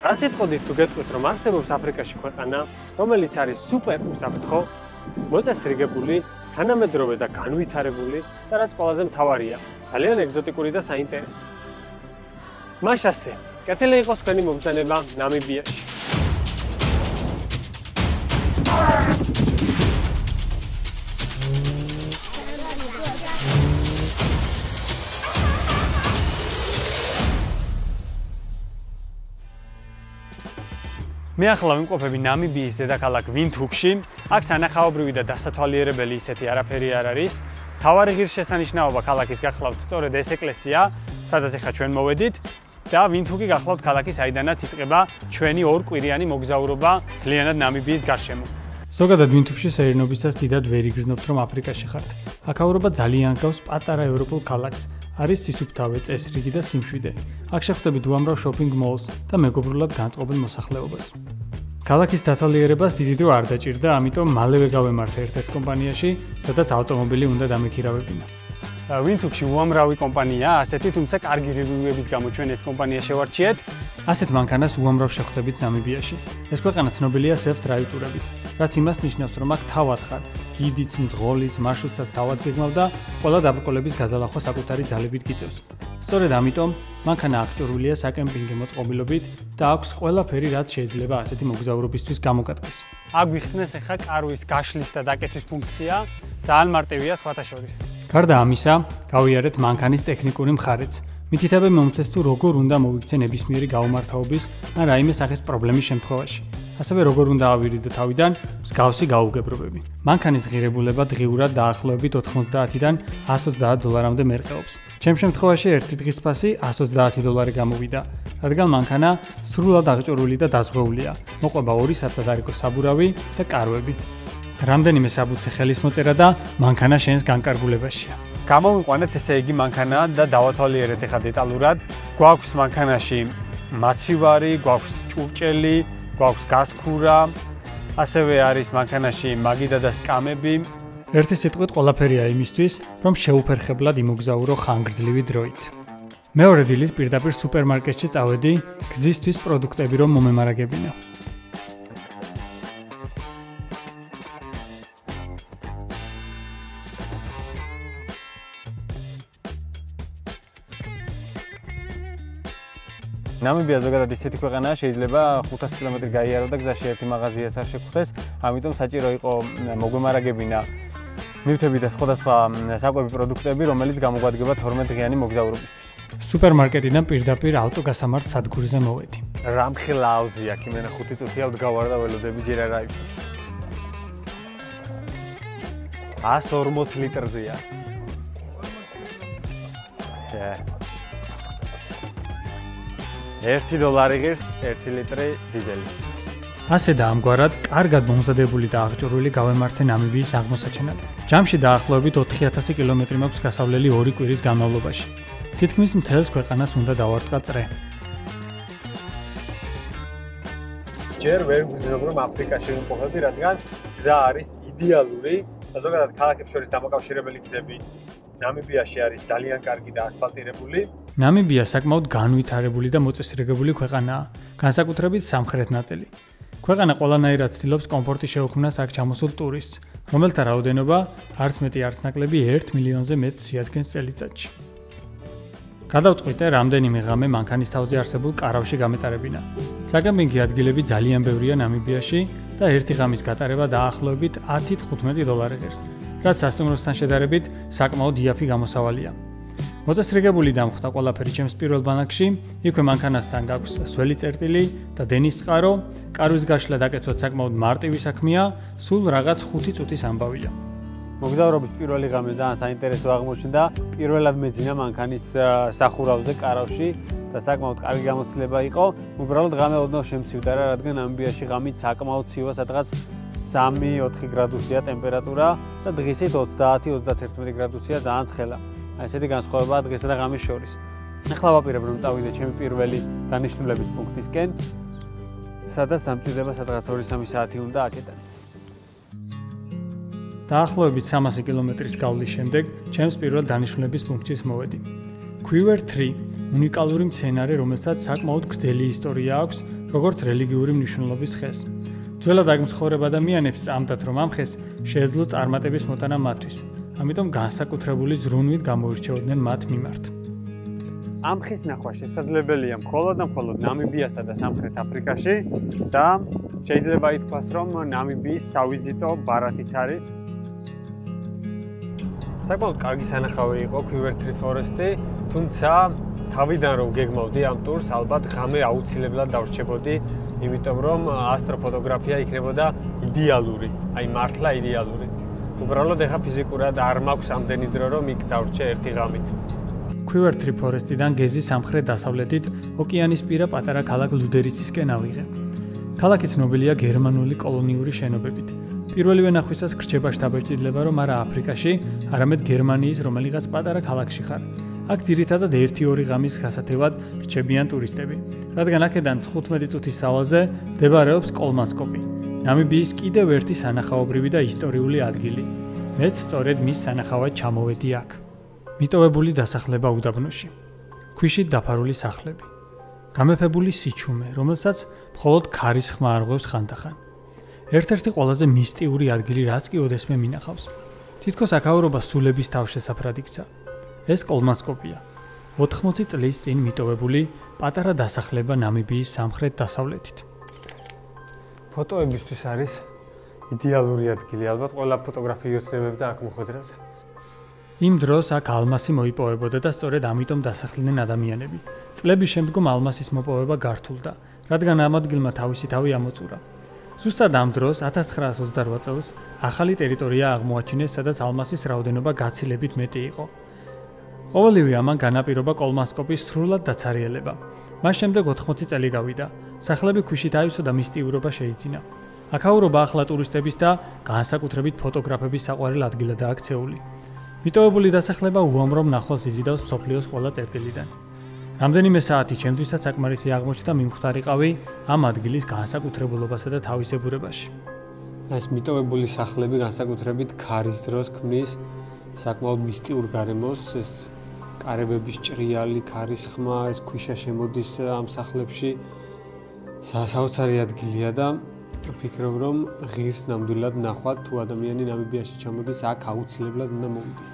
რა სიტყვით თუ გეტყვით, რომ არსებობს აფრიკაში ქვეყანა, რომელიც არის სუპერ უსაფრთხო, მოწესრიგებული, თანამედროვე და განვითარებული და რაც ყველაზე მთავარია, ძალიან ეგზოტიკური და საინტერესო. მაშასე, კეთილი იყოს თქვენი მომბრძანება ნამიბიაში. მე ახლა ვიმყოფები ნამიბიის დედაქალაქ ვინთუკში. აქ სანახაობრივი და დასათვალიერებელი ისეთი არაფერი არ არის. მთავარი ღირსშესანიშნაობა ქალაქის გახლავთ სწორედ ეს ეკლესია, სადაც ახლა ჩვენ მოვედით და ვინთუკი გახლავთ ქალაქი, საიდანაც იწყება ჩვენი ორკვირიანი მოგზაურობა მთლიანად ნამიბიის გარშემო. ზოგადად ვინთუკში სეირნობისას დიდად ვერ იგრძნობთ, რომ აფრიკაში ხართ. აქაურობა ძალიან გავს პატარა ევროპულ ქალაქს. არის სისუფთავე, წესრიგი და სიმშვიდე. აქ შეხვდებით უამრავ შოპინგ მოლს და მეგობრულად განწყობილ მოსახლეობას. ქალაქის დათვალიერებას დიდი დრო არ დაჭირდა, ამიტომ მალევე გავემართ ერთ-ერთ კომპანიაში, სადაც ავტომობილი უნდა დამექირავებინა. ვინთუკში უამრავი კომპანია, ასეთი, თუმცა კარგი რევიუების გამო ჩვენ ეს კომპანია შევარჩიეთ. ასეთ მანქანას უამრავ შეხვდებით ნამიბიაში. ეს ქვეყანა ცნობილია self-drive ტურებით, რაც იმას ნიშნავს, რომ აქ თავად ხარ. გიდიც, მძღოლის, მარშრუტსაც თავად გეგმავ და ყველა დაბრკოლების გადალახვა საკუთარი ძალებით გიწევს. სწორედ ამიტომ მანქანა აღჭურვილია საკემპინგო მოწყობილობით და აქვს ყველაფერი, რაც შეიძლება ასეთი მოგზაურობისთვის გამოგადგეს. აქ ვიხსნეს ახლა კარვის გაშლის და დაკეთვის ფუნქცია, ძალიან მარტივია სხვათა შორის. გარდა ამისა, გავიარეთ მანქანის ტექნიკური მხარეც. მითითებე მომცეს თუ როგორ უნდა მოვიქცე ნებისმიერი გაუმართავობის ან რაიმე სახის პრობლემის შემთხვევაში. ასევე როგორ უნდა ავირიდო თავიდან მსგავსი გაუგებრობები. მანქანის ღირებულება დღიურად დაახლოებით $90-დან $130-მდე მერყეობს. ჩემ შემთხვევაში ერთი დღის ფასი $130 გამოვიდა, რადგან მანქანა სრულად აღჭურვილი და დაზღვეულია. მოყვება 2 სათადარიგო საბურავი და კარვები. რამდენიმე საბუთზე ხელის მოწერა და მანქანა შენს განკარგულებაშია. გამოვიყვანეთ ესე იგი მანქანა და დავათვალიერეთ ახლა დეტალურად. გვაქვს მანქანაში მაცივარი, გვაქვს ჭურჭელი, გვაქვს გასქურა, ასევე არის მანქანაში მაგიდა და სკამები. ერთი სიტყვით ყველაფერია იმისთვის, რომ შეუფერხებლად იმოგზაურო ხანგრძლივი დროით. მეორე დილით პირდაპირ სუპერმარკეტში წავედი, გზისთვის პროდუქტები რომ მომემარაგებინა. ნამიბია ზოგადად ისეთი ქვეყანაა, შეიძლება 500 კილომეტრი გაიარო და გზაში ერთი მაღაზიას არ შეგხვდეს, ამიტომ საჭირო იყო მოგვემარაგებინა ნივთები და სხვადასხვა საკვები პროდუქტები, რომელიც გამოგვადგება 12 დღიანი მოგზაურობისთვის. სუპერმარკეტიდან პირდაპირ ავტოგასამართ სადგურზე მოვედი. რამხელა აუზი აქ იმენა 5 წუთია ვდგავარ და ველოდები ჯერ არ აიფსო. 140 ლიტრზეა. $1 ღირს 1 ლიტრი დიზელი. ასე და ამგვარად, კარგად მომზადებული და აღჭურვილი გავემართე ნამიბიის აღმოსაჩენად. ჯამში დაახლოებით 4000 კილომეტრი მაქვს გასავლელი 2 კვირის განმავლობაში. თითქმის მთელს ქვეყანას უნდა დავარტყა წრე. ჯერ ვერ ვგრძნობ, რომ აფრიკაში ვიმყოფები, რადგან გზა არის იდეალური და ზოგადად ქალაქებს შორის დამაკავშირებელი გზები ნამიბიაში არის ძალიან კარგი და ასფალტირებული. ნამიბია საკმაოდ განვითარებული და მოწესრიგებული ქვეყანაა, განსაკუთრებით სამხრეთ ნაწილი. ქვეყანა ყველანაირად ცდილობს კომფორტი შეუქმნას აქ ჩამოსულ ტურისტს, რომელთა რაოდენობა არც მეტი არც ნაკლები 1 მილიონზე მეტს შეადგენს წელიწადში. გადავწყვიტე რამდენიმე ღამე მანქანის თავზე არსებულ კარავში გამეტარებინა. საკემპინგო ადგილები ძალიან ბევრია ნამიბიაში და ერთი ღამის გატარება დაახლოებით $10-15 ღირს, რაც სასტუმროსთან შედარებით საკმაოდ იაფი გამოსავალია. მოწესრიგებული დამხვდა ყველაფერი ჩემს პირველ ბანაკში, იქვე მანქანასთან გაქვს სველი წერტილი და დენის წყარო, კარვის გაშლა დაკეცვაც საკმაოდ მარტივი საქმეა, სულ რაღაც 5 წუთის ამბავია. მოგზაურობის პირველი ღამე ძალიან საინტერესო აღმოჩნდა. პირველად მეძინა მანქანის სახურავზე კარავში და საკმაოდ კარგი გამოცდილება იყო. უბრალოდ ღამე ოდნავ შემცივდა რა, რადგან ნამიბიაში ღამით საკმაოდ ცივა, სადღაც 3-4 გრადუსია ტემპერატურა და დღისით 30-31 გრადუსია, ძალიან ცხელა. ესეთი განსხვავებაა დღესა და ღამის შორის. ახლა ვაპირებ რომ წავიდე ჩემი პირველი დანიშნულების პუნქტისკენ, სადაც დამჭირდება სადღაც 2-3 საათი უნდა აქედან. დაახლოებით 300 კილომეტრის გავლის შემდეგ ჩემს პირველ დანიშნულების პუნქტის მოვედი. Quiver 3 უნიკალური მცენარე, რომელსაც საკმაოდ გრძელი ისტორია აქვს როგორც რელიგიური მნიშვნელობის ხეს. ძველად აქ მცხოვრებ ადამიანებს წამდათ, რომ ამ ხეს შეეძლო წარმატების მოტანა მათთვის. ამიტომ განსაკუთრებული ზრუნვით გამოირჩეოდნენ მათ მიმართ. ამ ხის ნახვა შესაძლებელია მხოლოდ და მხოლოდ ნამიბიასა და სამხრეთ აფრიკაში და შეიძლება ითქვას, რომ ნამიბიის სავიზიტო ბარათიც არის. საკმაოდ კარგი სანახავი იყო Quiver Tree Forest-ი, თუმცა თავიდან რომ გეგმავდი ამ ტურს, ალბათ ღამე აუცილებლად დავრჩებოდი, იმიტომ რომ ასტროფოტოგრაფია იქნებოდა იდეალური, აი მართლა იდეალური. უბრალოდ ეხა ფიზიკურად არ მაქვს ამდენი დრო, რომ იქ დავრჩე ერთი ღამით. Quiver Tree Forest-დან გეზის სამხრეთ-დასავლეთით ოკეანისპირა პატარა ქალაქ ლუდერიცისკენ ავიღე. ქალაქი ცნობილია გერმანული კოლონიური შენობებით. პირველივე ნახვისას გრჩება შთაბეჭდილება, რომ არა აფრიკაში, არამედ გერმანიის რომელიღაც პატარა ქალაქში ხარ. აქ ძირითადად 1-2 ღამის გასათევად რჩებიან ტურისტები, რადგან აქედან 15 წუთის სავალზე მდებარეობს კოლმანსკოპი, ნამიბიის კიდევ ერთი სანახაობრივი და ისტორიული ადგილი. მეც სწორედ მის სანახავად ჩამოვედი აქ. მიტოვებული დასახლება უდაბნოში, ქვიშით დაფარული სახლები, გამეფებული სიჩუმე, რომელსაც მხოლოდ ქარის ხმა არღვევს ხანდახან. ერთ-ერთი ყველაზე მისტიური ადგილი, რაც კი ოდესმე მინახავს. თითქოს აქაურობა სულების თავშესაფრად იქცა. ეს კოლმანსკოპია, 80 წლის წინ მიტოვებული პატარა დასახლება ნამიბიის სამხრეთ-დასავლეთით. ფოტოებისთვის არის იდეალური ადგილი, ალბათ ყველა ფოტოგრაფი იოცნებებდა აქ მოხვედრაზე. იმ დროს აქ ალმასი მოიპოვებოდა და სწორედ ამიტომ დასახდნენ ადამიანები. წლების შემდგომ ალმასის მოპოვება გართულდა, რადგან ამ ადგილმა თავისი თავი ამოწურა. ზუსტად ამ დროს 1928 წელს ახალი ტერიტორია აღმოაჩინეს, სადაც ალმასის რაოდენობა გაცილებით მეტი იყო. ყოველივე ამან განაპირობა კოლმანსკოპის სრულად დაცარიელება. მას შემდეგ 80 წელი გავიდა. სახლები ქვიშით აივსო და მისტიურობა შეიძინა. აქაურობა ახლა ტურისტების და განსაკუთრებით ფოტოგრაფების საყვარელ ადგილადაა აქცეული. მიტოვებული დასახლება უამრავ მნახველს იზიდავს მსოფლიოს ყველა წერტილიდან. რამდენიმე საათი ჩემთვისაც საკმარისი აღმოჩნდა მიმხვდარიყავი ამ ადგილის განსაკუთრებულობასა და თავისებურებაში. ეს მიტოვებული სახლები განსაკუთრებით ქარის დროს ქმნის საკმაოდ მისტიურ გარემოს, ეს კარებების ჭრიალი, ქარის ხმა, ეს ქვიშა შემოდის ამ სახლებში. საოცარი ადგილია და ვფიქრობ, რომ ღირს ნამდვილად ნახვად თუ ადამიანი ნამიბიაში ჩამოდის, აქ აუცილებლად უნდა მოვიდეს.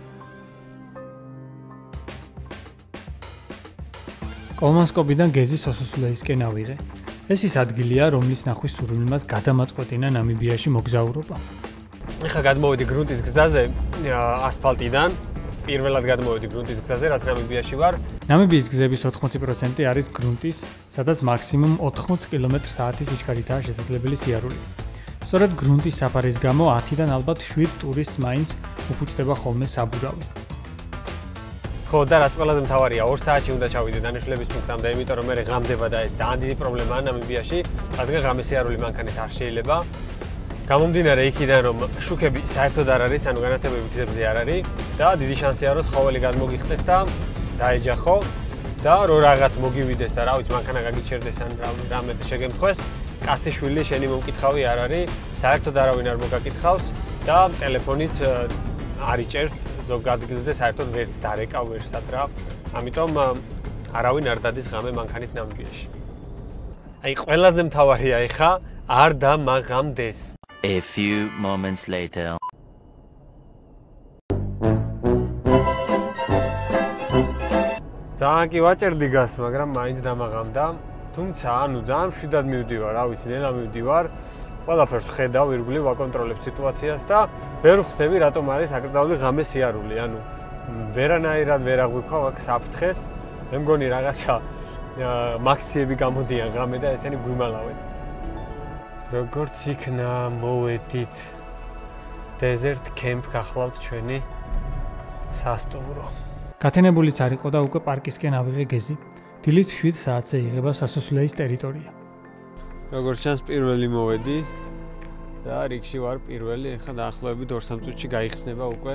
კოლმანსკოპიდან გეზის ოსუსლეისკენ ავიღე. ეს ის ადგილია, რომლის ნახვის სურვილმაც გადამაწყვეტინა ნამიბიაში მოგზაურობა. ეხლა გადმოვედი გრუნტის გზაზე ასფალტიდან. პირველად გადმოვედი გრუნტის გზაზე, რაც ნამიბიაში ვარ. ნამიბიის გზების 80% არის გრუნტის, სადაც მაქსიმუმ 80 კმ/სთ სიჩქარითაა შესაძლებელი სიარული. სწორედ გრუნტის საფარის გამო 10-დან ალბათ 7 ტურისტს მაინც უფუჭდება ხოლმე საბურავი. ხო და რაც ყველაზე მთავარია, 2 საათში უნდა ჩავიდე დანიშნულების პუნქტამდე, იმიტომ რომ მე ღამდება და ეს ძალიან დიდი პრობლემაა ნამიბიაში, რადგან ღამის სიარული მანქანით არ შეიძლება. გამომდინარე იქიდან, რომ შუქები საერთოდ არ არის, ანუ განათებები გზებზე არ არის და დიდი შანსია, რომ ცხოველი გადმოგიხდეს და დაეჯახო და რო რაღაც მოგივიდეს და რა ვიცი, მანქანა გაგიჩერდეს ან რამე შეგემთხვეს, კაციშვილი შენი მომკითხავი არ არის, საერთოდ არავინ არ მოგაკითხავს და ტელეფონით არ იჭერს ზოგ ადგილზე საერთოდ ვერც დარეკავ, ვერც სადრა. ამიტომ არავინ არ დადის ღამე მანქანით ნამიბიაში. აი ყველაზე მთავარია ეხა არ დამაღამდეს. A few moments later. ძალიან კი ვაჭერდი გას, მაგრამ მაინც დამაღამდა. თუმცა, ანუ ძალიან მშვიდად მივდივარ, რა ვიცი, ნელა მივდივარ. ყველაფერს ხედავ, ირგვლივ ვაკონტროლებ სიტუაციას და ვერ ხვდები რატომ არის აკრძალული ღამე სიარული. ანუ ვერანაირად ვერ აღვიქვა აქ საფრთხეს. მე მგონი რაღაცა მაქსიები გამოდიან ღამე და ესენი გვიმალავენ. როგორც იქნა, მოვედით desert camp გახლავთ ჩვენი სასტუმრო. გათენებულიც არ იყო და უკვე პარკისკენ ავიღე გეზი. დილით 7 საათზე იღება სასუსლეის ტერიტორია. როგორც ჩანს, პირველი მოვედი და რიგში ვარ პირველი. ეხლა დაახლოებით 2-3 წუთში გაიხსნება უკვე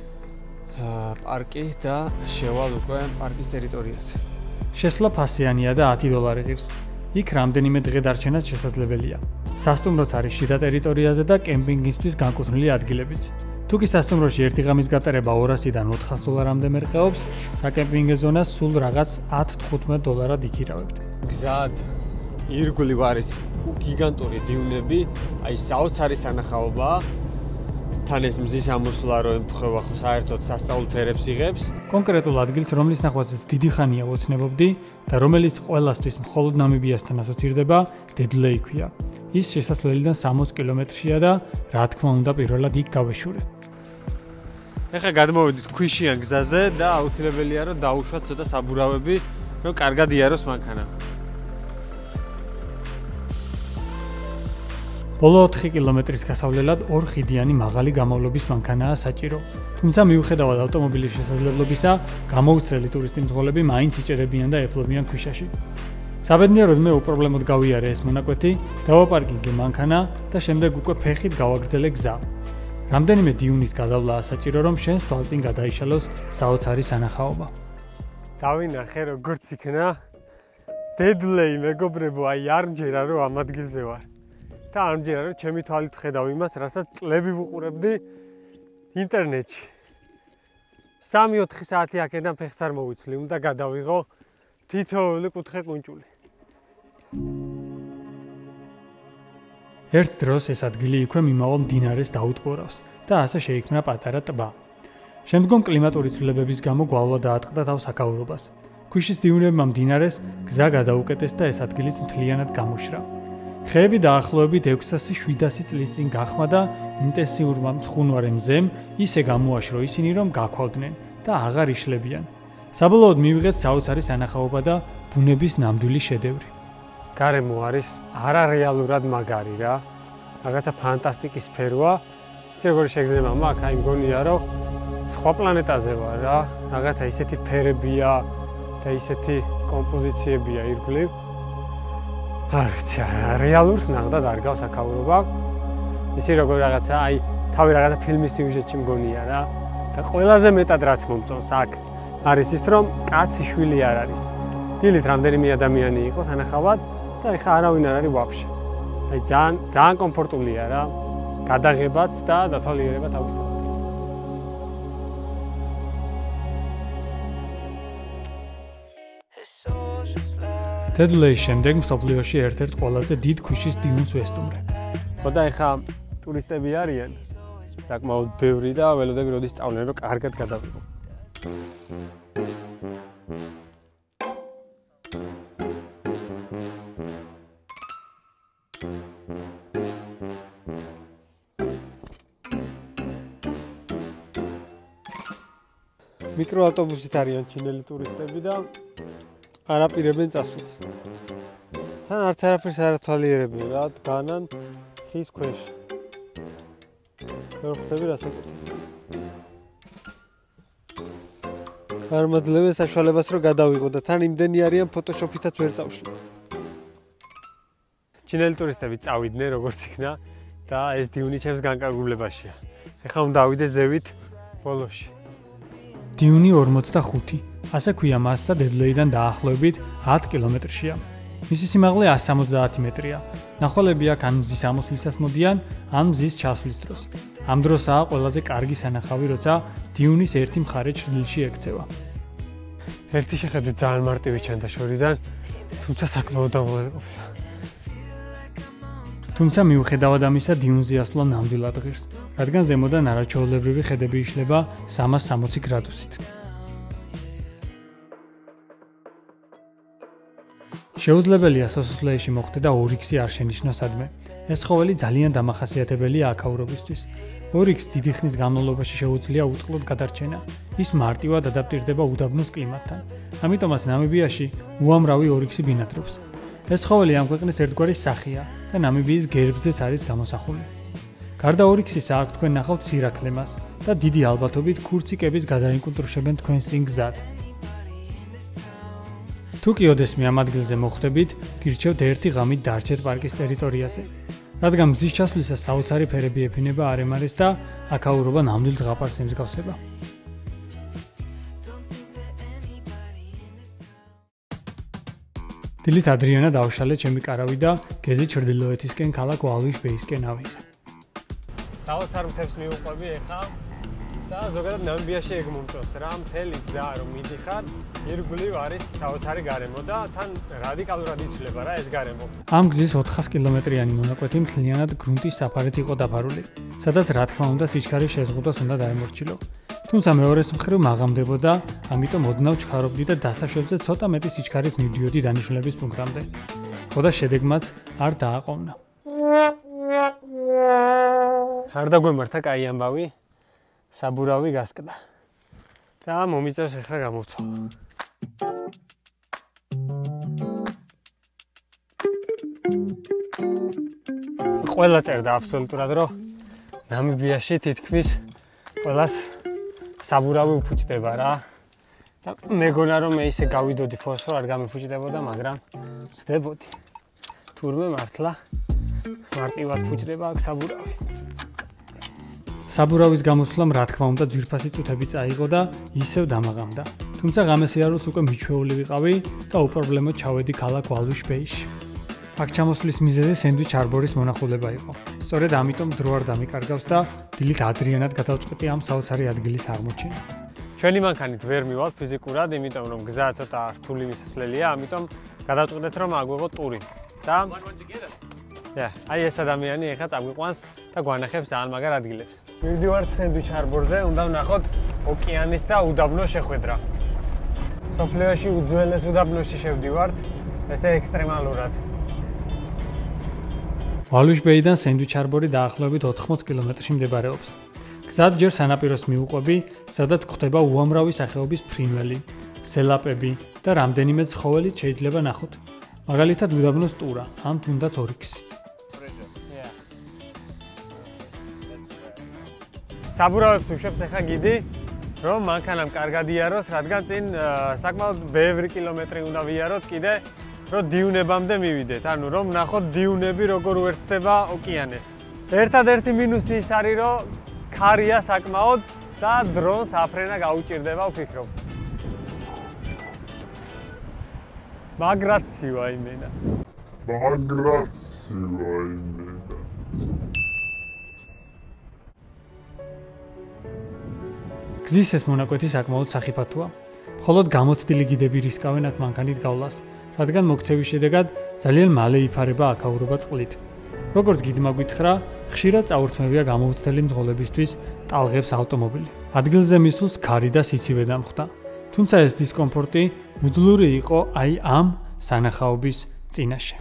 პარკი და შევალ უკვე პარკის ტერიტორიაზე. შესვლა ფასიანია და $10 ღირს. იქ რამდენიმე დღე დარჩენაც შესაძლებელია. სასტუმროც არის შიდა ტერიტორიაზე და კემპინგისთვის განკუთვნილი ადგილებიც. თუ კი სასტუმროში ერთი ღამის გატარება $200-დან $400-მდე მერყეობს, საკემპინგო ზონას სულ რაღაც $10-15 იქირავებთ. გზად ირგვლივ არის გიგანტური დიუნები, აი საოცარი სანახაობაა. თან ეს მზის ამოსვლა რო ემთხვევა ხო საერთოდ სასწაულ ფერებს იღებს. კონკრეტულ ადგილს, რომლის ნახვაზეც დიდი ხანია ოცნებობდი და რომელიც ყველასთვის მხოლოდ ნამიბიასთან ასოცირდება, დედლეი ქვია. ის შესასვლელიდან 60 კილომეტრშია და რა თქმა უნდა პირველად იქ გავეშურე. ეხლა გადმოვედით ქვიშიან გზაზე და აუცილებელია რომ დაუშვათ ცოტა საბურავები, რომ კარგად იაროს მანქანა. ბოლო 4 კილომეტრის გასავლელად ორ ხიდიანი მაღალი გამოვლობის მანქანაა საჭირო. თუმცა მიუხედავად ავტომობილის შესაძლებლობისა, გამოუცრელი ტურისტი მძღოლები მაინც იჭერებიან და ეფლობიან ქვიშაში. საბედნიეროდ მე უპრობლემოდ გავიარე ეს მონაკვეთი, დავაპარკინგე მანქანა და შემდეგ უკვე ფეხით გავაგრძელე გზა. რამდენიმე დიუნის გადავლაა საჭირო, რომ შენს თვალწინ გადაიშალოს საოცარი სანახაობა. დავინახე როგორც იქნა დედლეი მეგობრებო, აი არ მჯერა რომ ამ ადგილზე ვარ. და არ მჯერა რომ ჩემი თვალით ხედავ იმას, რასაც წლები ვუყურებდი ინტერნეტში. 3-4 საათი აქედან ფეხს არ მოვიცვლი, უნდა გადავიღო თითოეული კუთხე კუნჭული. ერთ დროს ეს ადგილი იქვე მიმავალ მდინარეს დაუტბორავს და ასე შეიქმნა პატარა ტბა. შემდგომ კლიმატური ცვლილებების გამო გვალვა დაატყდა თავს აკაურობას. ქვიშის დიუნებმა მდინარეს გზა გადაუკეტეს და ეს ადგილიც მთლიანად გამოშრა. ხეები დაახლოებით 600-700 წლის წინ გახმა და ინტენსიურმა მცხუნვარე მზემ ისე გამოაშრო ისინი, რომ გაქვავდნენ და აღარ იშლებიან. საბოლოოდ მივიღეთ საოცარი სანახაობა და ბუნების ნამდვილი შედევრი. გარემო არის არარეალურად მაგარი რა. რაღაცა ფანტასტიკის სფეროა. როგორ შეგრძნება მაგ, აი მგონია რომ სხვა პლანეტაზე ვარ რა. რაღაცა ისეთი ფერებია და ისეთი კომპოზიციებია ირგვლივ. არ ვიცი, რეალურს ნახდად არ გავს აკაურობა. ისი როგორ რაღაცა, აი თავი რაღაცა ფილმის სიუჟეტში მგონია რა. და ყველაზე მეტად რაც მომწონს აქ არის ის, რომ კაცი შვილი არ არის. დილით რამდენიმე ადამიანი იყო სანახავად და ეხა არავინ არ არის ვაფშე. აი ძალიან კომფორტულია რა. გადაღებაც და დათვალიერება თავისთავად. დედლეის შემდეგ მსოფლიოში ერთ-ერთ ყველაზე დიდ ქვიშის დიუნს ვესტუმრე. ხო და ეხა ტურისტები არიან. საკმაოდ ბევრი და ველოდები როდის სწავლენ რომ კარგად გადავიღო. მიკროავტობუსით არიან ჩინელი ტურისტები და არ აპირებენ წასვლას. თან არც არაფერს არ ათვალიერებენ რა, დგანან ხის ქვეშ. ვერ ხვდები რას აკეთებ. არ მაძლევენ საშუალებას რომ გადავიღო და თან იმდენი არიან ფოტოშოპითაც ვერ წავშლი. ჩინელი ტურისტები წავიდნენ როგორც იქნა და ეს დიუნი ჩემს განკარგულებაშია. ეხლა უნდა ავიდე ზევით ბოლოში. დიუნი 45, ასე ქვია მას და დედლეიდან დაახლოებით 10 კილომეტრშია. მისი სიმაღლე 170 მეტრია. ნახვალები აქ ან მზის ამოსვლისას მოდიან, ან მზის ჩასვლის დროს. ამ დროსაა ყველაზე კარგი სანახავი, როცა დიუნის ერთი მხარე ჩრდილში ექცევა. ერთი შეხედვით ძალიან მარტივი ჩანდა შორიდან, თუმცა საკმაოდ დამღლელი ყოფილა. თუმცა მიუხედავად ამისა, დიუნზე ასვლა ნამდვილად ღირს, რადგან ზემოდან არაჩვეულებრივი ხედები იშლება 360 გრადუსით. შეუძლებელია სასუსლეში მოხვდე და ორიქსი არ შენიშნო სადმე. ეს ცხოველი ძალიან დამახასიათებელია აკაურობისთვის. ორიქსს დიდი ხნის განმავლობაში შეუძლია უწყლოდ გადარჩენა. ის მარტივად ადაპტირდება უდაბნოს კლიმატთან. ამიტომაც ნამიბიაში უამრავი ორიქსი ბინადრობს. ეს ცხოველი ამ ქვეყნის ერთგვარი სახეა და ნამიბიის გერბზეც არის გამოსახული. გარდა ორიქსისა, აქ თქვენ ნახავთ სირაქლემას და დიდი ალბათობით ქურციკების გადაინკუნტრუშებენ თქვენს წინ გზად. თუ კი ოდესმე ამ ადგილზე მოხვდებით, გირჩევთ ერთი ღამით დარჩეთ პარკის ტერიტორიაზე, რადგან მზის ჩასვლისას საოცარი ფერები ეფინება არემარეს და აკაურობა ნამდვილ ზღაპარს ემსგავსება. დილით ადრიანა დავშალე ჩემი კარავი და გეზი ჩრდილოეთისკენ ქალაქ ვალვის ბეისკენ ავიღე. საოცარ მთებს მივუყვები ეხა და ზოგადად ნამიბიაში ეგ მომწონს რა, მთელი გზა რომ მიდიხარ, ირგვლივ არის საოცარი გარემო და თან რადიკალურად იცვლება რა ეს გარემო. ამ გზის 400 კილომეტრიანი მონაკვეთი მთლიანად გრუნტის საფარით იყო დაფარული, სადაც რა თქმა უნდა სიჩქარის შეზღუდვას უნდა დაემორჩილო. თუმცა მეორეს მხრივ მაღამდებოდა, ამიტომ ოდნავ ჩქარობდი და დასაშვებზე ცოტა მეტი სიჩქარით მივდიოდი დანიშნულების პუნქტამდე. ხოდა შედეგმაც არ დააყოვნა. არ დაგვემართა კაი ამბავი, საბურავი გასკდა. და მომიწევს ახლა გამოვცვალ. ყველა წერდა აბსოლუტურად, რომ ნამიბიაში თითქმის ყველას საბურავი უფუჭდება რა. და მეგონა რომ მე ისე გავიდოდი ფოსს, რომ არ გამიფუჭდებოდა, მაგრამ ვწდებოდი. თურმე მართლა მარტივად ფუჭდება აქ საბურავი. საბურავის გამოსვლამ რა თქმა უნდა ძვირფასი წუთები წაიღო და ისევ დამაღამდა. თუმცა ღამესიაროს უკვე მიჩვეული ვიყავი და უპრობლემოდ ჩავედი ქალაქ ვალუშ-ბეიში. აქ ჩამოსვლის მიზეზი სენდვიჩ არბორის მონახულება იყო. სწორედ ამიტომ დრო არ დამიკარგავს და დილით ადრიანად გადავწყვეტი ამ საოცარი ადგილის აღმოჩენა. ჩვენი მანქანით ვერ მივალთ ფიზიკურად, იმიტომ რომ გზა ცოტა რთული მისასვლელია, ამიტომ გადავწყვეტეთ რომ აგვიღოთ ტური. და აი ეს ადამიანი ეხლა წაგვიყვანს და გვანახებს ძალიან მაგარ ადგილებს. მივდივართ სენდვიჩ არბორზე, უნდა ვნახოთ ოკეანის და უდაბნოს შეხვედრა. სოფლიოში უძველეს უდაბნოში შევდივართ, ესე ექსტრემალურად. ვალუშ-ბეიდან სენდვიჩ არბორი დაახლოებით 80 კილომეტრში მდებარეობს. გზად ჯერ სანაპიროს მივუყვები, სადაც გვხვდება უამრავი სახეობის ფრინველი, სელაპები და რამდენიმე ცხოველით შეიძლება ნახოთ. მაგალითად უდაბნოს ტურა, ან თუნდაც ორიქსი. საბურავებს უშვებს ახლა გიდი, რომ მანქანამ კარგად იაროს, რადგან წინ საკმაოდ ბევრი კილომეტრი უნდა ვიაროთ კიდე, რომ დიუნებამდე მივიდეთ. ანუ რომ ნახოთ დიუნები როგორ უერთდება ოკეანეს. ერთადერთი მინუსი ის არის, რომ ქარია საკმაოდ და დრონს აფრენა გაუჭირდება, ვფიქრობ. მაგრაციო იმენა. გზის ეს მონაკვეთი საკმაოდ სახიფათოა. მხოლოდ გამოცდილი გიდები რისკავენ აქ მანქანით გავლას, რადგან მოქცევის შედეგად ძალიან მალე იფარება აქაურობა წყლით. როგორც გიდმა გითხრა, ხშირად წაურთმევია გამოუცდელი მძღოლებისთვის ტალღებს ავტომობილი. ადგილზე მისულს ქარი და სიცივე დამხვდა. თუმცა ეს დისკომფორტი უძლური იყო აი ამ სანახაობის წინაშე.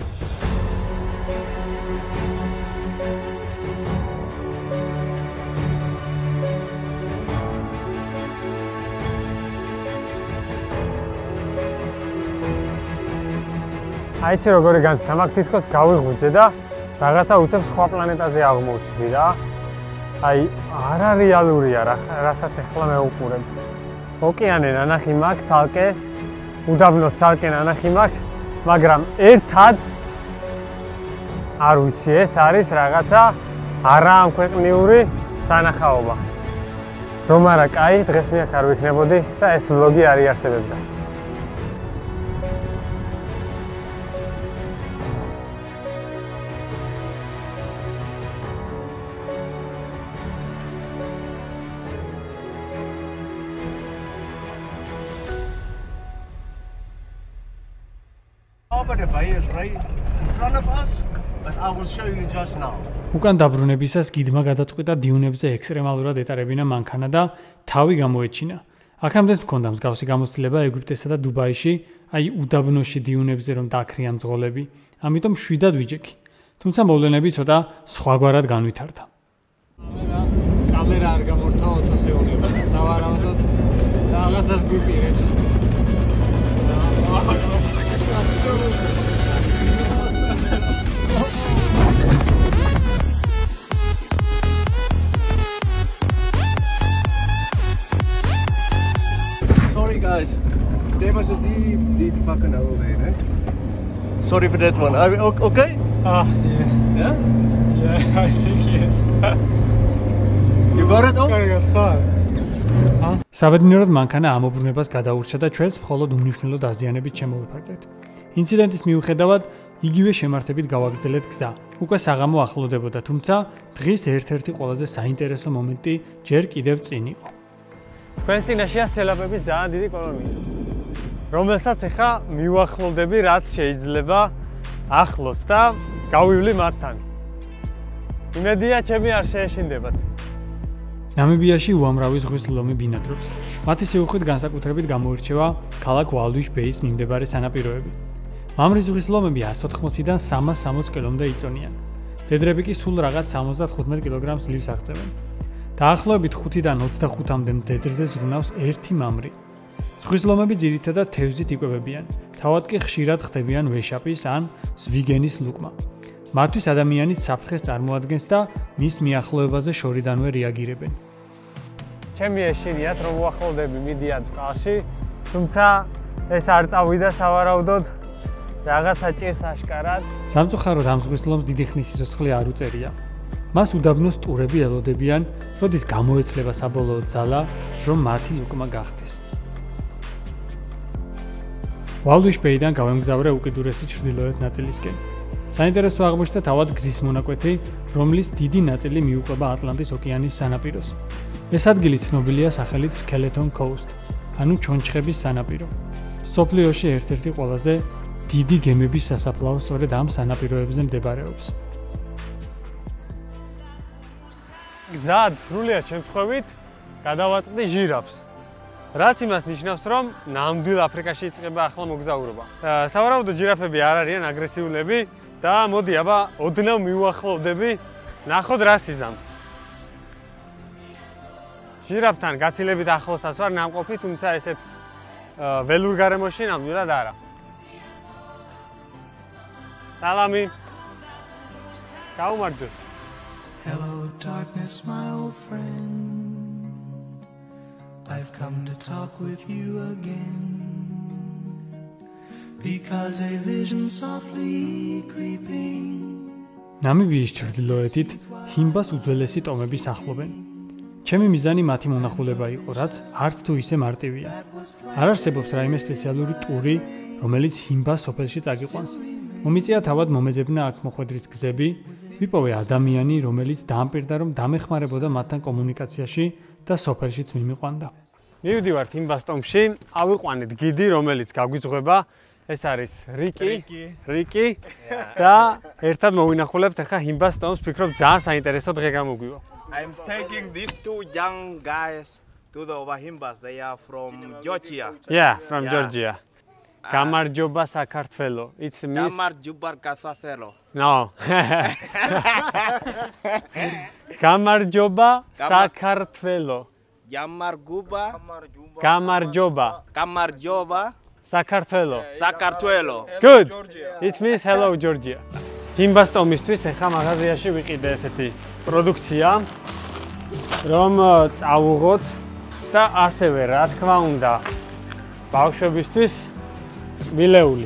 აიცი როგორი განცდა, მაგ თითქოს გავიღვიძე და რაღაცა უცებ სხვა პლანეტაზე აღმოჩნდი რა. აი, არარეალურია რა, რასაც ახლა მე უყურებ. ოკეანე ნანახი მაქვს ცალკე, უდაბნოს ცალკე ნანახი მაქვს, მაგრამ ერთად არ ვიცი, ეს არის რაღაცა არაამქვეყნიური სანახაობა. რომ არა, კაი, დღეს მე აქ არ ვიქნებოდი და ეს ვლოგი არ იარსებებდა. The bay is right in front of us, but I will show you just now. უკან დაბრუნებისას გიდმა გადაწყვიტა დიუნებზე ექსტრემალურად ეტარებინა მანქანა და თავი გამოეჩინა. აქამდეც მქონდა მსგავსი გამოცდილება ეგვიპტესა და დუბაიში, აი უდაბნოში დიუნებზე რომ დაქრია მძღოლები, ამიტომ შვიდად ვიჯექი. თუმცა მოვლენები ცოტა სხვაგვარად განვითარდა. კამერა არ გამორთა 400 ეუნება და სავარაუდოდ რაღაცას გვიპირებს. Sorry guys, there was a deep fucking hole there, eh? Sorry for that one. Are we okay? Yeah? Yeah, I think yes. You got it all? საბედნიეროდ მანქანა ამობრუნებას გადაურჩა და ჩვენს მხოლოდ უმნიშვნელო დაზიანებით შემოვიფარგლეთ. ინციდენტის მიუხედავად იგივე შემართებით გავაგრძელეთ გზა უკვე საღამო ახლოვდებოდა, თუმცა დღის ერთ-ერთი ყველაზე საინტერესო მომენტი ჯერ კიდევ წინ იყო. თქვენს წინაშეა სელაპების ძალიან დიდი კოლონია, რომელსაც ახლა მივახლოვდები, რაც შეიძლება ახლოს და გავივლი მათთან. იმედია, ჩემი არ შეეშინდებათ. ნამიბიაში უამრავი ზღვის ლომი ბინადრობს. მათი სიუხვით განსაკუთრებით გამოირჩევა ქალაქ ვალვიშ-ბეის მიმდებარე სანაპიროები. მამრი ზღვის ლომები 180-დან 360 კილომდე იწონიან. დედრები კი სულ რაღაც 75 კილოგრამს ლივს აღწევენ. დაახლოებით 5-დან 25-მდე დედრზე ზრუნავს ერთი მამრი. ზღვის ლომები ძირითადად თევზით იკვებებიან, თავად კი ხშირად ხდებიან ვეშაპის ან ზვიგენის ლუკმა. მათთვის ადამიანის საფრთხეს წარმოადგენს და მის მიახლოებაზე შორიდანვე რეაგირებენ. ჩემი ეშინიათ, რომ უახლოვდები მიდიან წყალში, თუმცა ეს არ წავიდა სავარაუდოდ რაღაცა ჭირს აშკარად. სამწუხაროდ ამ ზღვის ლომს დიდი ხნის სიცოცხლე არ უწერია. მას უდაბნოს ტურები ელოდებიან, როდის გამოეცლება საბოლოო ძალა, რომ მათი ლუკმა გახდეს. ვალვიშ-ბეიდან გავემგზავრე უკიდურესი ჩრდილოეთ ნაწილისკენ. საინტერესო აღმოჩნდა თავად გზის მონაკვეთი, რომლის დიდი ნაწილი მიუყვება ატლანტის ოკეანის სანაპიროს. ეს ადგილი ცნობილია სახელით Skeleton Coast, ანუ ჩონჩხების სანაპირო. მსოფლიოში ერთ-ერთი ყველაზე დიდი გემების სასაფლაო სწორედ ამ სანაპიროებზე მდებარეობს. გზად სრულიად შემთხვევით გადავაწყდი ჟირაფს. რაც იმას ნიშნავს, რომ ნამდვილ აფრიკაში იწყება ახლა მოგზაურობა. სავარაუდოდ ჟირაფები არ არიან აგრესიულები და მოდი აბა ოდნავ მივუახლოვდები, ნახოთ რა სიზამს. ჟირაფთან გაცილებით ახლოსაც ვარ ნამყოფი, თუმცა ესეთ ველურ გარემოში ნამდვილად არა. სალამი. გაუმარჯოს. Hello darkness my old friend, I've come to talk with you again, because a vision softly creeping. ნამიბიის ჩრდილოეთით ჰიმბას უძველესი ტომები სახლობენ. ჩემი მიზანი მათი მონახულება იყო, რაც არც თუ ისე მარტივია. არ არსებობს რაიმე სპეციალური ტური, რომელიც ჰიმბას სოფელში წაგიყვანს. მომიწია თავად მომეძებნა აქ მოხვედრის გზები, ვიპოვე ადამიანი, რომელიც დაამპირდა, რომ დამეხმარებოდა მათთან კომუნიკაციაში და სოფელშიც მიმიყვანდა. მივდივართ ჰიმბას ტომში, ავიყვანეთ გიდი, რომელიც გაგვიძღვება. ეს არის რიკი და ერთად მოვინახულებთ ახლა ჰიმბას ტომს, ვფიქრობ ძალიან საინტერესო დღე გამოგვივა. I'm taking these two young guys to the Himbas. They are from Georgia. Yeah, from Georgia. Gamarjoba Sakartvelo. It's Miss Gamarjoba Kasaselo. No. Gamarjoba Sakartvelo. Gamarjoba Sakartvelo. Good. It means hello Georgia. Himbas ტომისთვის ახლა მაღაზიაში ვიყიდე ესეთი პროდუქცია, რომ წავუღოთ და ასევე რა თქმა უნდა ბავშვებისთვის მილეული.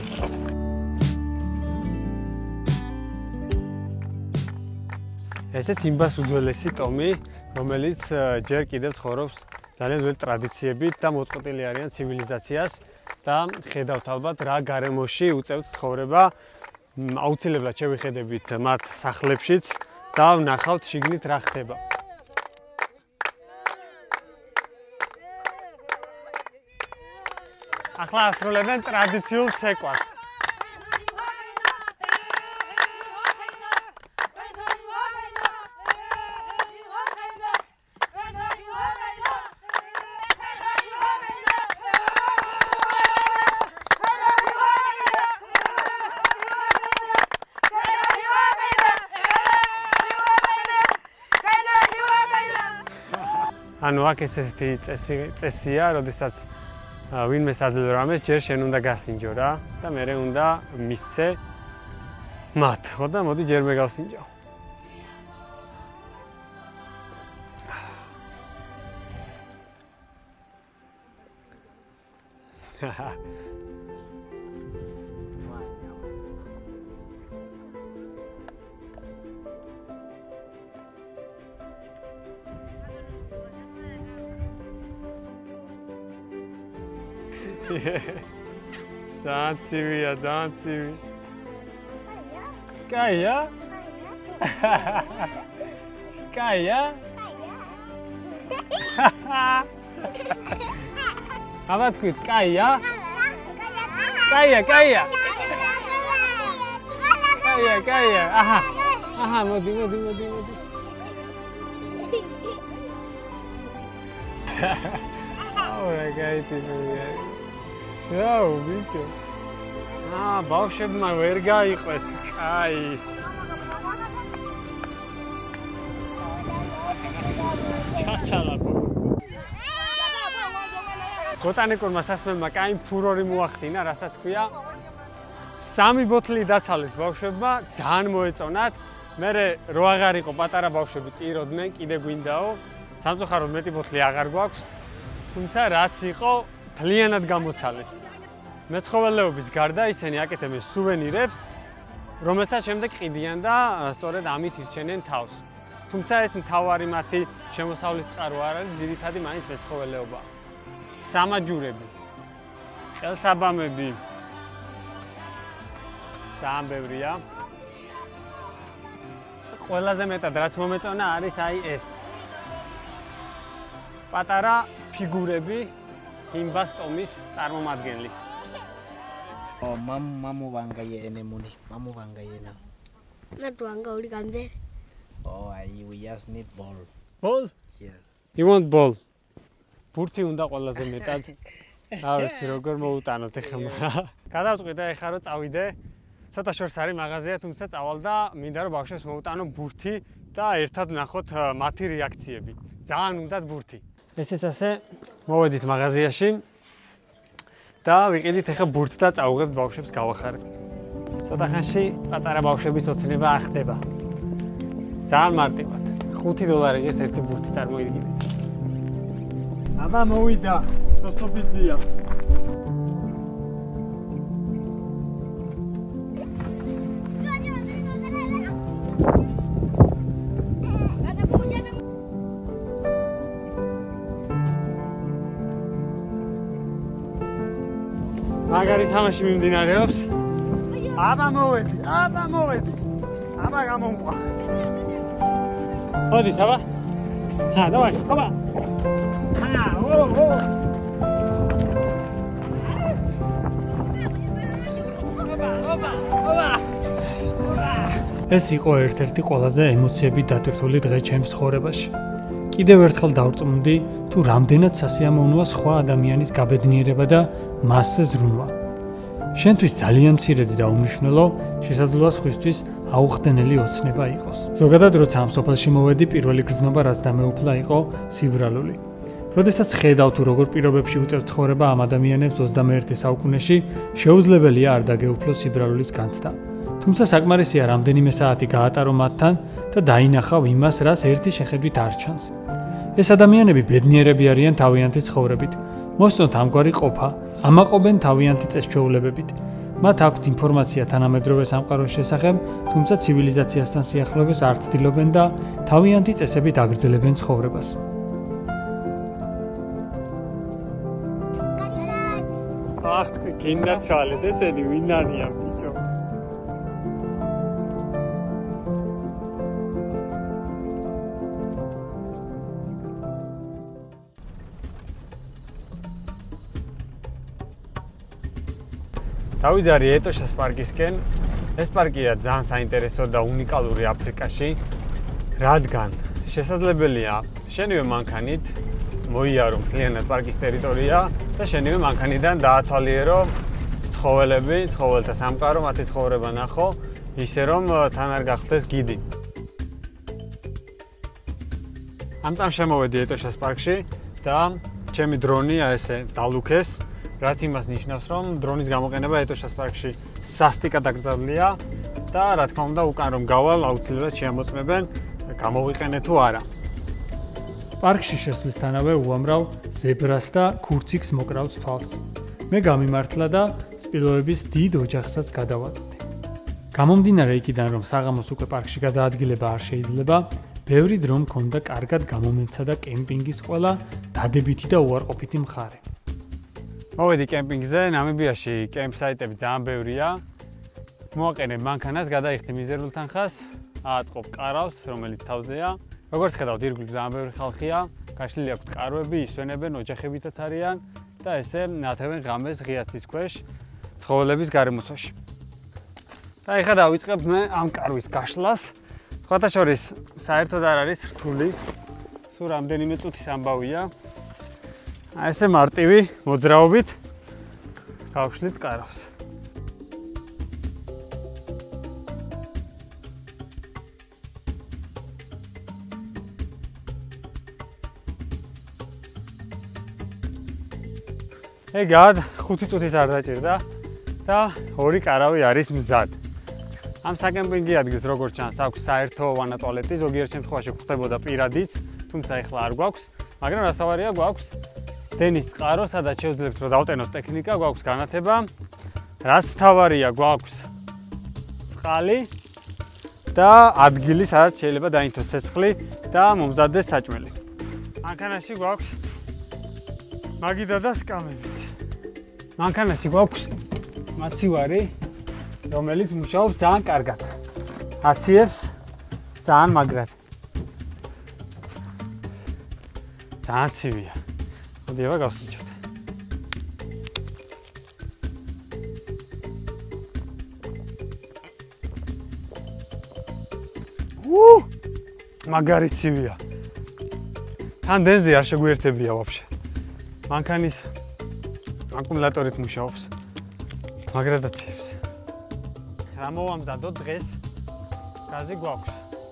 ესეც ჰიმბას უძველესი ტომი, რომელიც ჯერ კიდევ ცხოვრობს ძალიან ძველი ტრადიციებით და მოწყობილი არიან ცივილიზაციას და ხედავთ ალბათ რა გარემოში უწევთ ცხოვრება. აუცილებლად შევიხედებით მათ სახლებშიც და ვნახავთ შიგნით რა ხდება. ახლა ასრულებენ ტრადიციულ ცეკვას. ანუ აქ ესეთი წესია, როდესაც ვინმე საძლევ რამეს ჯერ შენ უნდა გასინჯო რა და მერე უნდა მისცე მათ, ხო და მოდი ჯერ მე გავსინჯო. ძალიან ცივია, ძალიან ცივი. კაია? კაია? აბა თქვით, კაია? კაია. კაია. აჰა, მოდი. აურა გაიწვია. რაო, ბიჭო. ბავშვებმა ვერ გაიყვეს, კაი. ჩაცალა. ბოტანიკურმა სასმელმა კაი ფურორი მოახდინა, რასაც ქვია. 3 ბოთლი დაცალეს ბავშვებმა, ძალიან მოეწონათ. მერე რო აღარ იყო პატარა ბავშვები ტიროდნენ, კიდე გვინდაო. სამწუხაროდ მეტი ბოთლი აღარ გვაქვს. თუმცა რაც იყო, მთლიანად გამოცალეს. მეცხოველეობის გარდა ისინი აკეთებენ სუვენირებს, რომელსაც შემდეგ ყიდიან და სწორედ ამით ირჩენენ თავს. თუმცა ეს მთავარი მათი შემოსავლის წყარო არ არის, ძირითადი მაინც მეცხოველეობა. სამაჯურები, ყელსაბამები ძალიან ბევრია. ყველაზე მეტად რაც მომეწონა არის აი ეს. პატარა ფიგურები ჰიმბას ტომის წარმომადგენლის. Mamu wangaye enemuni. Mamu wangaye na. Not wanga uli gambe. We just need ball. Ball? Yes. You want ball? ბურთი უნდა ყველაზე მეტად. არ ვიცი როგორ მოუტანოთ ეხლა. გადავწყვი და ეხლა რომ წავიდე. ცოტა შორს არის მაღაზია, თუმცა წავალ და მინდა რომ ბავშვებს მოუტანო ბურთი და ერთად ვნახოთ მათი რეაქციები. ძალიან უნდათ ბურთი. ესეც ასე მოვედით მაღაზიაში და ვიყიდით ეხლა ბურთს და წავუღებთ ბავშვებს გავახარებთ. ცოტა ხანში პატარა ბავშვების ოცნება ახდება. ძალიან მარტივად. $5 ღირს ერთი ბურთი წარმოიდგინეთ. აბა მოვიდა, სოსოფიძია. მაგარი თამაში მიმდინარეობს. აბა მოვედი. აბა გამომყვა. ხოდი, აბა. დავай, აბა. ეს იყო ერთ-ერთი ყველაზე ემოციებით დატვირთული დღე ჩემს ცხოვრებაში. კიდევ ერთხელ დავწმუნდი, თუ რამდენად სასიამოვნოა სხვა ადამიანის გაბედნიერება და მასზე ზრუნვა. შენთვის ძალიან მცირედი და უმნიშვნელო, შესაძლოა სხვისთვის აუხდენელი ოცნება იყოს. ზოგადად, როცა ამ სოფელში მოვედი, პირველი გრძნობა, რაც დამეუფლა, იყო სიბრალული. როდესაც ხედავ თუ როგორ პირობებში უწევთ ცხოვრება ამ ადამიანებს 21 საუკუნეში, შეუძლებელია არ დაგეუფლოს სიბრალულის განცდა. თუმცა საკმარისია რამდენიმე საათი გაატარო მათთან და დაინახავ იმას, რაც ერთი შეხედვით არ ჩანს. ეს ადამიანები ბედნიერები არიან თავიანთი ცხოვრებით. მოსწონთ ამგვარი ყოფა, ამაყობენ თავიანთი წესჩვეულებებით. მათ აქვთ ინფორმაცია თანამედროვე სამყაროს შესახებ, თუმცა ცივილიზაციასთან სიახლოვეს არ ცდილობენ და თავიანთი წესებით აგრძელებენ ცხოვრებას. ახ თქვი გინდა ცვალეთ, ესენი ვინ არიან ბიჭო? დავიძარი ეტოშას პარკისკენ. ეს პარკია ძალიან საინტერესო და უნიკალური აფრიკაში, რადგან შესაძლებელია შენივე მანქანით მოიარო მთლიანად პარკის ტერიტორია და შენივე მანქანიდან დაათვალიერო ცხოველები, ცხოველთა სამყარო, მათი ცხოვრება ნახო, ისე რომ თან არ გახდეს გიდი. ამ წამს შემოვედი ეტოშას პარკში და ჩემი დრონი ესე დალუქეს. რაც იმას ნიშნავს, რომ დრონის გამოყენება ეტოშას პარკში სასტიკად აკრძალულია და რა თქმა უნდა უკან რომ გავალ აუცილებლად შეამოწმებენ გამოვიყენე თუ არა. პარკში შესვლისთანავე უამრავ ზებრას და ქურციკს მოკრავთ თვალს. მე გამიმართლა და სპილოების დიდ ოჯახსაც გადავაწყვეტი. გამომდინარე იქიდან, რომ საღამოს უკვე პარკში გადაადგილება არ შეიძლება, ბევრი დრო მქონდა კარგად გამომეცა და კემპინგის ყველა დადებითი და უარყოფითი მხარე. მოვედი კემპინგზე, ნამიბიაში კემპსაიტები ძალიან ბევრია. მოვაყენე მანქანას, გადაიხდი მიზერულ თანხას ააწყობ კარავს, რომელიც თავზეა. როგორც ხედავთ, ირგვლივ ძალიან ბევრი ხალხია, გაშლილი აქვთ კარვები, ისვენებენ, ოჯახებითაც არიან და ესე ნათებენ ღამეს ღია ცის ქვეშ ცხოველების გარემოცვაში. და ეხლა დავიწყებ მე ამ კარვის გაშლას. სხვათა შორის, საერთოდ არ არის რთული. სულ რამდენიმე წუთის ამბავია. აი ესე მარტივი მოძრაობით გავშლით კარავს. ეგად 5 წუთის არ დაჭირდა და ორი კარავი არის მზად. ამ საკემპინგი ადგილს როგორც ჩანს აქვს საერთო ვანა ტუალეტი, ზოგიერთ შემთხვევაში გვხვდებოდა პირადიც, თუმცა ეხლა არ გვაქვს, მაგრამ რასავარია გვაქვს დენის წყარო, სადაც შევძლებთ რომ დავტენოთ ტექნიკა, გვაქვს განათება, რაც მთავარია გვაქვს წყალი და ადგილი, სადაც შეიძლება დაინთოს ცეცხლი და მომზადდეს საჭმელი. მანქანაში გვაქვს მაგიდა და სკამები. მანქანაში გვაქვს მაცივარი, რომელიც მუშაობს ძალიან კარგად. აციებს ძალიან მაგრად. ძალიან ცივია. მოდი აბა გავსიჩოთ. მაგარი ცივია. თან დენზე არ შეგვიერთებია ვაფშე. მანქანის აკუმულატორით მუშაობს. მაგრად აციებს. რა მოვამზადოთ დღეს? გაზი გვაქვს.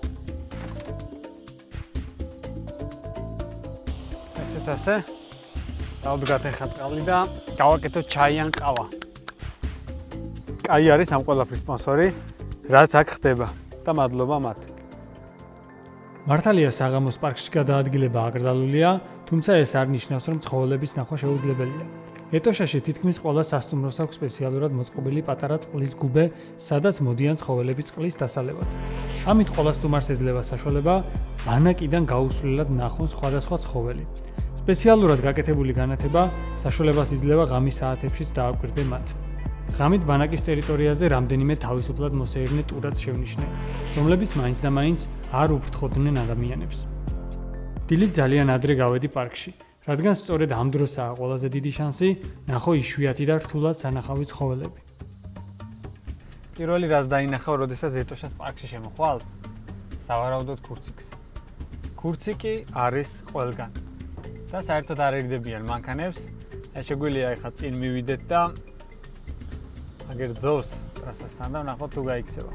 ესეც ასე. დავდგათ ეხლა წყალი და გავაკეთოთ ჩაი ან ყავა. კაი არის ამ ყველაფრის სპონსორი, რაც აქ ხდება და მადლობა მათ. მართალია საღამოს პარკში გადაადგილება აკრძალულია, თუმცა ეს არ ნიშნავს, რომ ცხოველების ნახვა შეუძლებელია. ეტოშაში თითქმის ყველა სასტუმროს აქვს სპეციალურად მოწყობილი პატარა წყლის გუბე, სადაც მოდიან ცხოველები წყლის დასალევად. ამით ყველა სტუმარს ეძლევა საშუალება ბანაკიდან გაუსვლელად ნახონ სხვადასხვა ცხოველი. სპეციალურად გაკეთებული განათება საშუალებას იძლევა ღამის საათებშიც დააკვირდე მათ. ღამით ბანაკის ტერიტორიაზე რამდენიმე თავისუფლად მოსეირნე ტურაც შევნიშნე, რომლებიც მაინც და მაინც არ უფრთხოდნენ ადამიანებს. დილით ძალიან ადრე გავედი პარკში, რადგან სწორედ ამ დროსაა ყველაზე დიდი შანსი ნახო იშვიათი და რთულად სანახავი ცხოველები. პირველი რაც დაინახავ, როდესაც ეტოშას პარკში შემოხვალ, სავარაუდოდ ქურციკს. ქურციკი არის ყველგან და საერთოდ არ ერიდებიან მანქანებს. შეგვიძლია ეხლა წინ მივიდეთ და აგერ ძოვს ტრასასთან და ვნახოთ თუ გაიქცევა.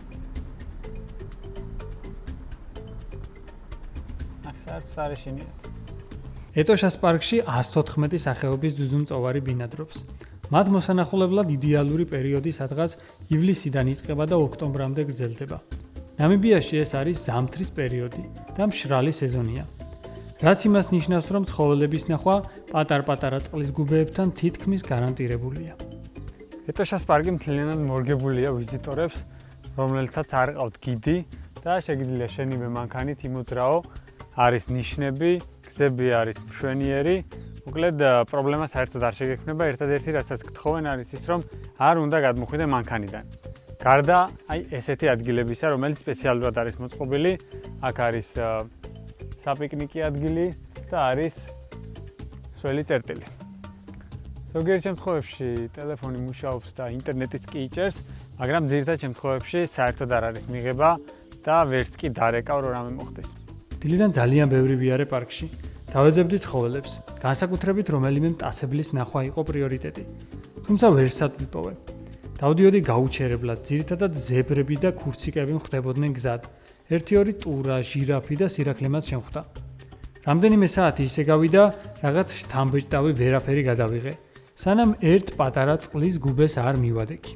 ახლა არ შეშინიათ. ეტოშას პარკში 114 სახეობის ძუძუმწოვარი ბინადრობს. მათ მოსანახულებლად იდეალური პერიოდი სადღაც ივლისიდან იწყება და ოქტომბრამდე გრძელდება. ნამიბიაში ეს არის ზამთრის პერიოდი და მშრალი სეზონია. რაც იმას ნიშნავს, რომ ცხოველების ნახვა პატარ-პატარა წყლის გუბეებთან თითქმის გარანტირებულია. ეტოშას პარკი მთლიანად მორგებულია ვიზიტორებს, რომელთაც არ ყავთ გიდი და შეგიძლია შენივე მანქანით იმოძრაო, არის ნიშნები, გზები არის მშვენიერი. მოკლედ პრობლემა საერთოდ არ შეგექმნება, ერთადერთი რასაც გთხოვენ არის ის, რომ არ უნდა გადმოხვიდე მანქანიდან. გარდა აი ესეთი ადგილებისა, რომელიც სპეციალურად არის მოწყობილი, აქ არის საპიკნიკი ადგილი და არის სველი წერტილი. ზოგიერთ შემთხვევებში ტელეფონი მუშაობს და ინტერნეტიც კი იჭერს, მაგრამ ძირითად შემთხვევებში საერთოდ არ არის მიღება და ვერც კი დარეკავ რომ რამე მოხდეს. დილიდან ძალიან ბევრი ვიარე პარკში. დავეძებდი ცხოველებს, განსაკუთრებით რომელიმე მტაცებლის ნახვა იყო პრიორიტეტი. თუმცა ვერსად ვიპოვე. დავდიოდი გაუჩერებლად, ძირითადად ზებრები და ქურციკები მხდებოდნენ გზად. 1-2 ტურა, ჟირაფი და სირაქლემაც შემხვდა. რამდენიმე საათი ისე გავიდა, რაღაც შთამბეჭდავი ვერაფერი გადავიღე, სანამ ერთ პატარა წყლის გუბეს არ მივადექი.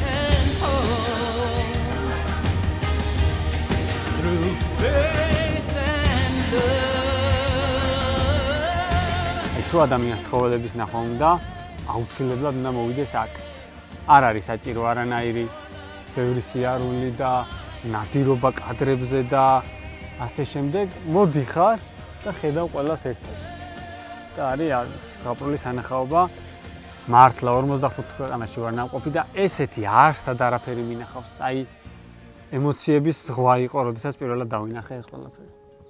Through faith თუ ადამიანს ცხოველების ნახვა უნდა, აუცილებლად უნდა მოვიდეს აქ. არ არის საჭირო არანაირი ბევრი სიარული და ნადირობა კადრებზე და ასე შემდეგ. მოდიხარ და ხედავ ყველას ერთად. და არის ზღაპრული სანახაობა. მართლა 45 ქვეყანაში ვარ ნამყოფი და ესეთი არსად არაფერი მინახავს. აი ემოციების ზღვა იყო, როდესაც პირველად დავინახე ეს ყველაფერი.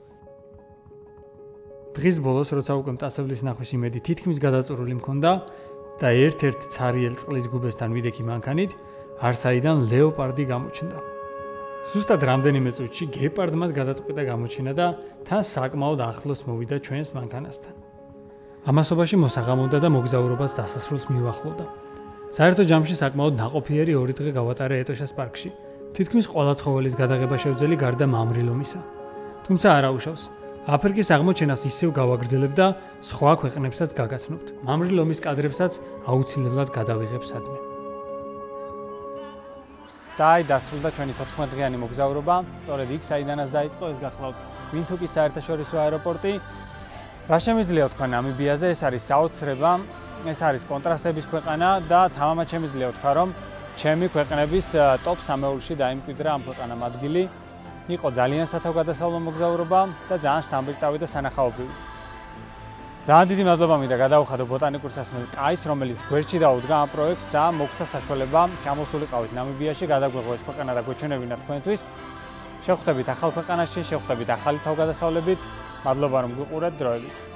დღის ბოლოს, როცა უკვე მტაცებლის ნახვის იმედი თითქმის გადაწურული მქონდა და ერთ-ერთ ცარიელ წყლის გუბესთან ვიდექი მანქანით, არსაიდან ლეოპარდი გამოჩნდა. ზუსტად რამდენიმე წუთში გეპარდმას გადაწყვიტა გამოჩენა და თან საკმაოდ ახლოს მოვიდა ჩვენს მანქანასთან. ამასობაში მოსაღამონდა და მოგზაურობას დასასრულს მივახლოვდა. საერთო ჯამში საკმაოდ ნაყოფიერი 2 დღე გავატარე ეტოშას პარკში. თითქმის ყველა ცხოველის გადაღება შევძელი გარდა მამრილომისა. თუმცა არ აუშავს. აფრიკის აღმოჩენას ისევ გავაგრძელებ და სხვა ქვეყნებსაც გაგაცნობთ. მამრილომის კადრებსაც აუცილებლად გადავიღებ სადმე. და აი დასრულდა ჩვენი 14 დღიანი მოგზაურობა. სწორედ იქ საიდანაც დაიწყო, ეს გახლავთ ვინთუკის საერთაშორისო აეროპორტი. რა შემიძლია თქვა ნამიბიაზე, ეს არის საოცრება, ეს არის კონტრასტების ქვეყანა და თამამად შემიძლია თქვა, რომ ჩემი ქვეყნების ტოპ 3-ში დაიმკვიდრა ამ ქვეყანამ ადგილი. იყო ძალიან სათავგადასავლო მოგზაურობა და ძალიან შთამბეჭდავი და სანახაობრივი. ძალიან დიდი მადლობა მინდა გადავუხადო ბოტანიკურ სასმელ კაის, რომელიც გვერდში დაუდგა ამ პროექტს და მოგცა საშუალება ჩამოსულიყავით ნამიბიაში, გადაგვეღო ეს ქვეყანა და გვეჩვენებინა თქვენთვის. შევხვდებით ახალ ქვეყანაში, შევხვდებით ახალი თავგადასავლებით. მადლობა რომ გიყურეთ დროებით.